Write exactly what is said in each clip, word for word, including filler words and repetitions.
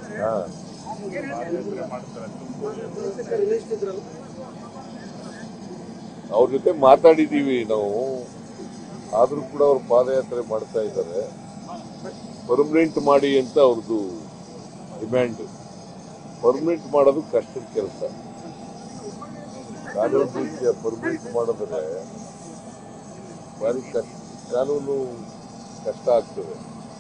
ಅವ್ರ ಜೊತೆ ಮಾತಾಡಿದೀವಿ ನಾವು, ಆದ್ರೂ ಕೂಡ ಅವ್ರು ಪಾದಯಾತ್ರೆ ಮಾಡ್ತಾ ಇದ್ದಾರೆ. ಪರ್ಮನೆಂಟ್ ಮಾಡಿ ಅಂತ ಅವ್ರದ್ದು ಡಿಮ್ಯಾಂಡ್. ಪರ್ಮನೆಂಟ್ ಮಾಡೋದು ಕಷ್ಟದ ಕೆಲಸ. ಕಾನೂನು ರೀತಿಯ ಪರ್ಮನೆಂಟ್ ಮಾಡಿದ್ರೆ ಭಾರಿ ಕಷ್ಟ, ಕಾನೂನು ಕಷ್ಟ ಆಗ್ತದೆ.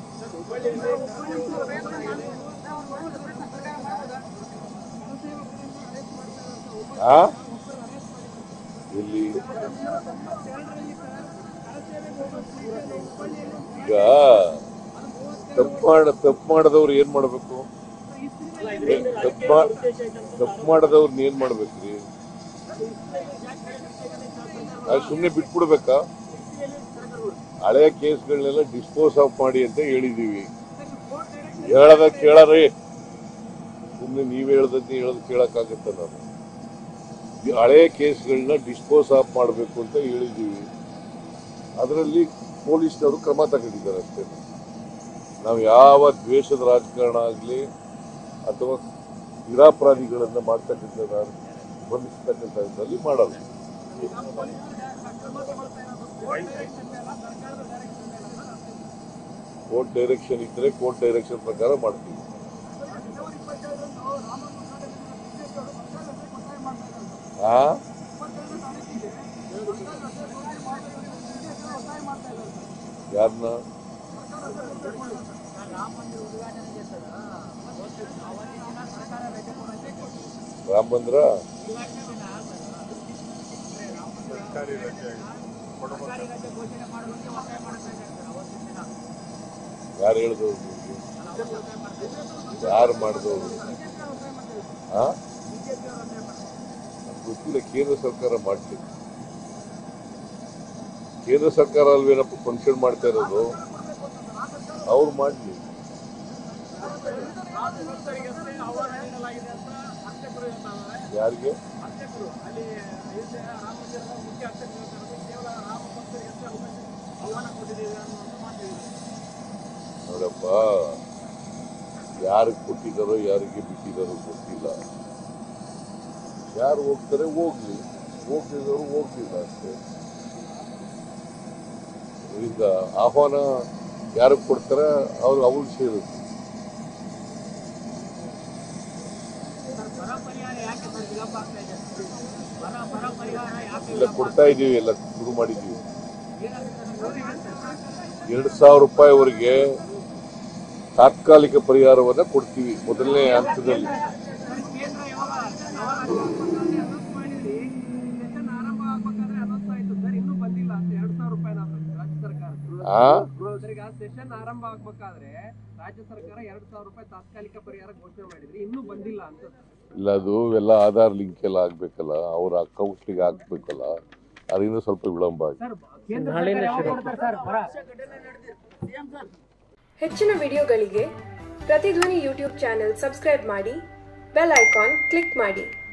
ಆ ಇಲ್ಲಿ ಈಗ ತಪ್ಪು ಮಾಡ ತಪ್ಪು ಮಾಡದವ್ರು ಏನ್ ಮಾಡ್ಬೇಕು? ತಪ್ಪು ತಪ್ಪು ಮಾಡದವ್ರನ್ನ ಏನ್ ಮಾಡ್ಬೇಕ್ರಿ? ಸುಮ್ನೆ ಬಿಟ್ಬಿಡ್ಬೇಕಾ? ಹಳೆಯ ಕೇಸ್ಗಳನ್ನೆಲ್ಲ ಡಿಸ್ಪೋಸ್ ಆಫ್ ಮಾಡಿ ಅಂತ ಹೇಳಿದೀವಿ. ಹೇಳದ ಕೇಳರಿ, ಸುಮ್ನೆ ನೀವ್ ಹೇಳ್ದಂತೆ ಹೇಳದ್ ಕೇಳಕ್ಕಾಗತ್ತ? ನಾನು ಹಳೆಯ ಕೇಸ್ಗಳನ್ನ ಡಿಸ್ಪೋಸ್ ಆಫ್ ಮಾಡಬೇಕು ಅಂತ ಹೇಳಿದೀವಿ. ಅದರಲ್ಲಿ ಪೊಲೀಸ್ನವರು ಕ್ರಮ ತಗೊಂಡಿದ್ದಾರೆ ಅಷ್ಟೇ. ನಾವು ಯಾವ ದ್ವೇಷದ ರಾಜಕಾರಣ ಆಗಲಿ ಅಥವಾ ನಿರಾಪರಾಧಿಗಳನ್ನ ಮಾಡ್ತಕ್ಕಂಥ ಬಂಧಿಸ್ತಕ್ಕಂಥದ್ರಲ್ಲಿ ಮಾಡಲ್ಲ. ಕೋರ್ಟ್ ಡೈರೆಕ್ಷನ್ ಇದ್ರೆ ಕೋರ್ಟ್ ಡೈರೆಕ್ಷನ್ ಪ್ರಕಾರ ಮಾಡ್ತೀವಿ. ಆ ಯಾರನ್ನ ರಾಮ ಮಂದಿರ ಯಾರು ಹೇಳಿದವರು? ಯಾರು ಮಾಡಿದವರು? ಆ ಗೊತ್ತಿಲ್ಲ. ಕೇಂದ್ರ ಸರ್ಕಾರ ಮಾಡ್ತೀವಿ. ಕೇಂದ್ರ ಸರ್ಕಾರ ಅಲ್ವೇನಪ್ಪ ಫಂಕ್ಷನ್ ಮಾಡ್ತಾ ಇರೋದು? ಅವ್ರು ಮಾಡ್ಲಿ. ಯಾರಿಗೆ? ನೋಡಪ್ಪ, ಯಾರಿಗೆ ಕೊಟ್ಟಿದ್ದಾರೋ ಯಾರಿಗೆ ಬಿಟ್ಟಿದ್ದಾರೋ ಗೊತ್ತಿಲ್ಲ. ಯಾರು ಹೋಗ್ತಾರೆ ಹೋಗ್ಲಿ, ಹೋಗ್ತಿದ್ದವರು ಹೋಗ್ಲಿಲ್ಲ ಅಷ್ಟೇ. ಈಗ ಆಹ್ವಾನ ಯಾರಿಗೆ ಕೊಡ್ತಾರೆ ಅವ್ರು ಅವ್ರಿಗೆ ಸೇರುತ್ತೆ. ಇಲ್ಲ ಕೊಡ್ತಾ ಇದೀವಿ, ಎಲ್ಲ ಶುರು ಮಾಡಿದ್ದೀವಿ. ಎರಡು ಸಾವಿರ ರೂಪಾಯಿವರೆಗೆ ತಾತ್ಕಾಲಿಕ ಪರಿಹಾರವನ್ನ ಕೊಡ್ತೀವಿ ಮೊದಲನೇ ಹಂತದಲ್ಲಿ. ಸೆಷನ್ ಆರಂಭ ಆಗಬೇಕಾದ್ರೆ ರಾಜ್ಯ ಸರ್ಕಾರ ಎರಡ್ ಸಾವಿರ ರೂಪಾಯಿ ತಾತ್ಕಾಲಿಕ ಪರಿಹಾರ ಘೋಷಣೆ ಮಾಡಿದ್ರಿ, ಇನ್ನೂ ಬಂದಿಲ್ಲ ಅಂತ. ಇಲ್ಲ, ಅದು ಎಲ್ಲ ಆಧಾರ್ ಲಿಂಕ್ ಎಲ್ಲ ಆಗ್ಬೇಕಲ್ಲ, ಅವ್ರ ಅಕೌಂಟ್ಗೆ ಹಾಕ್ಬೇಕಲ್ಲ, ಅದರಿಂದ ಸ್ವಲ್ಪ ವಿಳಂಬ ಆಗಿದೆ. ಹೆಚ್ಚಿನ ವಿಡಿಯೋಗಳಿಗೆ ಪ್ರತಿಧ್ವನಿ ಯೂಟ್ಯೂಬ್ ಚಾನೆಲ್ ಸಬ್ಸ್ಕ್ರೈಬ್ ಮಾಡಿ, ಬೆಲ್ ಐಕಾನ್ ಕ್ಲಿಕ್ ಮಾಡಿ.